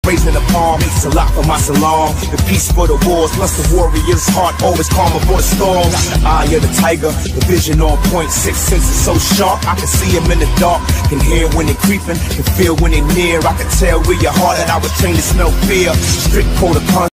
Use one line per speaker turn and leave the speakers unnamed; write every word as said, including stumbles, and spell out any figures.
Raising the palm, it's a lot for my salon. The peace for the wars, plus the warrior's heart, always calm before the storm. Got the eye of the tiger, the vision on point, six senses so sharp, I can see him in the dark. Can hear when they creeping, can feel when they near. I can tell where your heart at, I was trained to smell fear. Strict code of conduct.